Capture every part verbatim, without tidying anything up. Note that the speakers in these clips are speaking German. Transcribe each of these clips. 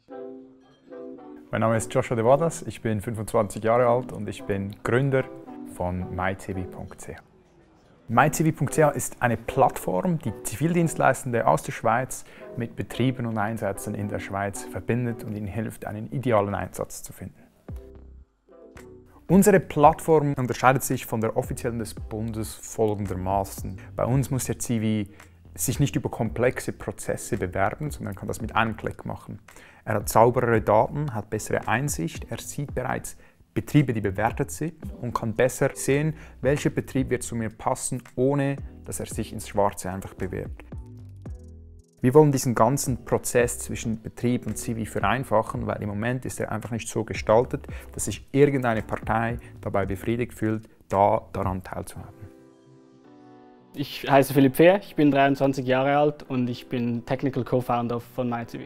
Mein Name ist Joshua De Vadas, ich bin fünfundzwanzig Jahre alt und ich bin Gründer von my c v punkt c h. my c v punkt c h ist eine Plattform, die Zivildienstleistende aus der Schweiz mit Betrieben und Einsätzen in der Schweiz verbindet und ihnen hilft, einen idealen Einsatz zu finden. Unsere Plattform unterscheidet sich von der offiziellen des Bundes folgendermaßen. Bei uns muss der Zivi sich nicht über komplexe Prozesse bewerben, sondern kann das mit einem Klick machen. Er hat sauberere Daten, hat bessere Einsicht, er sieht bereits Betriebe, die bewertet sind und kann besser sehen, welcher Betrieb wird zu mir passen, ohne dass er sich ins Schwarze einfach bewirbt. Wir wollen diesen ganzen Prozess zwischen Betrieb und Zivi vereinfachen, weil im Moment ist er einfach nicht so gestaltet, dass sich irgendeine Partei dabei befriedigt fühlt, da daran teilzuhaben. Ich heiße Philipp Fehr, ich bin dreiundzwanzig Jahre alt und ich bin Technical Co-Founder von MyCivi.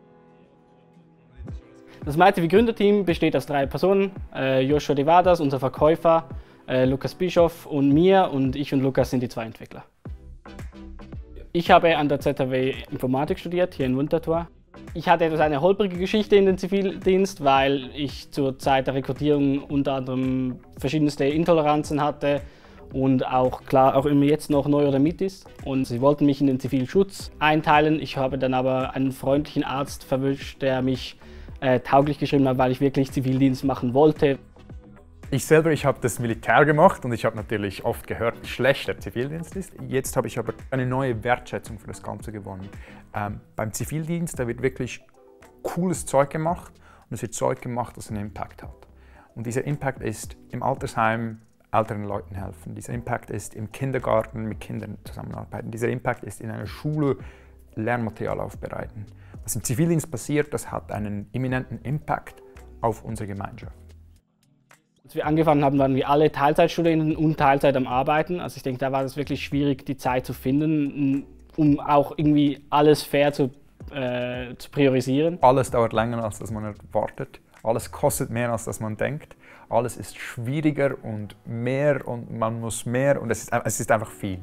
Das MyCivi Gründerteam besteht aus drei Personen, äh, Joshua De Vadas, unser Verkäufer, äh, Lukas Bischoff und mir, und ich und Lukas sind die zwei Entwickler. Ich habe an der Z H W Informatik studiert, hier in Winterthur. Ich hatte etwas eine holprige Geschichte in den Zivildienst, weil ich zur Zeit der Rekrutierung unter anderem verschiedenste Intoleranzen hatte und auch klar auch immer jetzt noch Neurodermitis. Und sie wollten mich in den Zivilschutz einteilen. Ich habe dann aber einen freundlichen Arzt verwischt, der mich äh, tauglich geschrieben hat, weil ich wirklich Zivildienst machen wollte. Ich selber, ich habe das Militär gemacht und ich habe natürlich oft gehört, wie schlecht der Zivildienst ist. Jetzt habe ich aber eine neue Wertschätzung für das Ganze gewonnen. Ähm, beim Zivildienst, da wird wirklich cooles Zeug gemacht und es wird Zeug gemacht, das einen Impact hat. Und dieser Impact ist im Altersheim älteren Leuten helfen. Dieser Impact ist im Kindergarten mit Kindern zusammenarbeiten. Dieser Impact ist in einer Schule Lernmaterial aufbereiten. Was im Zivildienst passiert, das hat einen eminenten Impact auf unsere Gemeinschaft. Als wir angefangen haben, waren wir alle Teilzeitstudenten und Teilzeit am Arbeiten. Also ich denke, da war es wirklich schwierig, die Zeit zu finden, um auch irgendwie alles fair zu, äh, zu priorisieren. Alles dauert länger, als das man erwartet. Alles kostet mehr, als das man denkt. Alles ist schwieriger und mehr und man muss mehr und es ist, es ist einfach viel.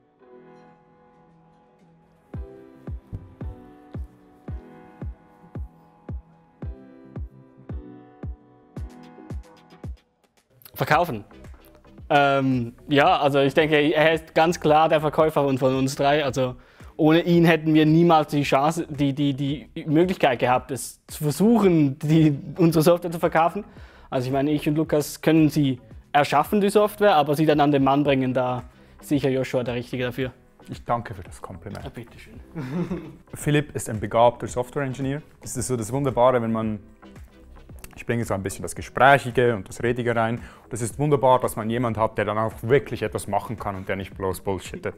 Verkaufen. Ähm, ja, also ich denke, er ist ganz klar der Verkäufer von uns drei. Also ohne ihn hätten wir niemals die Chance, die, die, die Möglichkeit gehabt, es zu versuchen, die, unsere Software zu verkaufen. Also ich meine, ich und Lukas können sie erschaffen, die Software, aber sie dann an den Mann bringen, da ist sicher Joshua der Richtige dafür. Ich danke für das Kompliment. Ja, bitteschön. Philipp ist ein begabter Software-Engineer. Das ist so das Wunderbare, wenn man Ich bringe so ein bisschen das Gesprächige und das Redige rein. Und es ist wunderbar, dass man jemanden hat, der dann auch wirklich etwas machen kann und der nicht bloß bullshittet.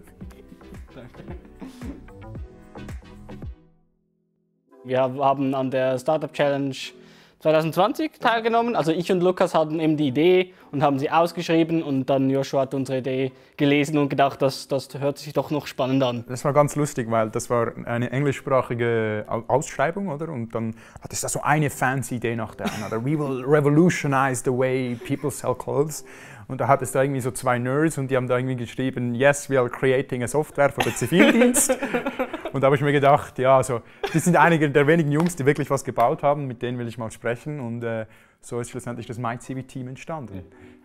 Wir haben an der Startup Challenge zwanzig zwanzig teilgenommen. Also ich und Lukas hatten eben die Idee und haben sie ausgeschrieben, und dann Joshua hat unsere Idee gelesen und gedacht, das, das hört sich doch noch spannend an. Das war ganz lustig, weil das war eine englischsprachige Ausschreibung, oder? Und dann hat es da so eine fancy Idee nach der anderen. We will revolutionize the way people sell clothes. Und da hat es da irgendwie so zwei Nerds und die haben da irgendwie geschrieben, yes, we are creating a software für den Zivildienst. Und da habe ich mir gedacht, ja, also, das sind einige der wenigen Jungs, die wirklich was gebaut haben, mit denen will ich mal sprechen. Und äh, so ist schlussendlich das MyCivi-Team entstanden.